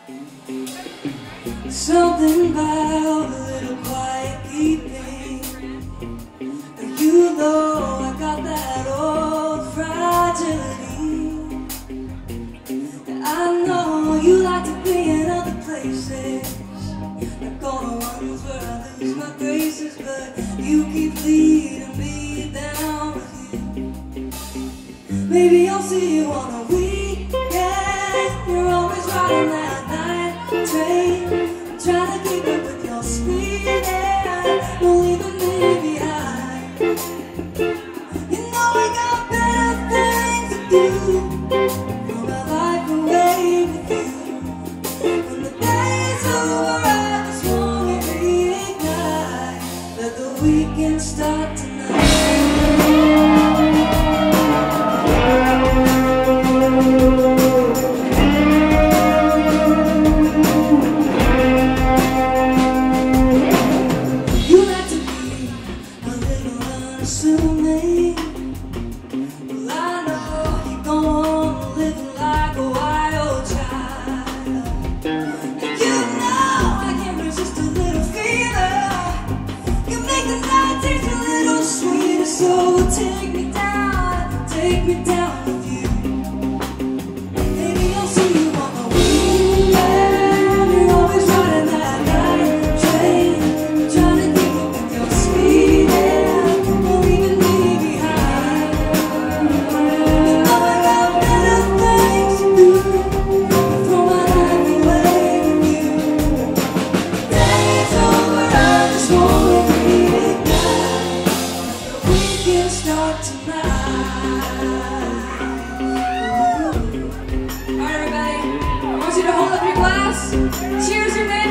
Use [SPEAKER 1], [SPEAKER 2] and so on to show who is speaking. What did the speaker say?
[SPEAKER 1] Something about a little quiet evening. You know I got that old fragility. I know you like to be in other places, like all the ones where I lose my graces, but you keep leading me down with you. Maybe I'll see you on a weekend. You're always riding that night train, trying to keep up with your speed, and no leaving me behind. You know I got better things to do. Throw my life away with you. When the day's over, I just want to reignite. Let the weekend start tonight. Assuming, well, I know you're gonna live like a wild child. And you know I can't resist a little fever. You make the night taste a little sweeter, so take me down with you. Maybe I'll see you on the weekend. You're always riding that night train, trying to keep up with your speed. Start tonight. Alright, everybody, I want you to hold up your glass. Cheers your name.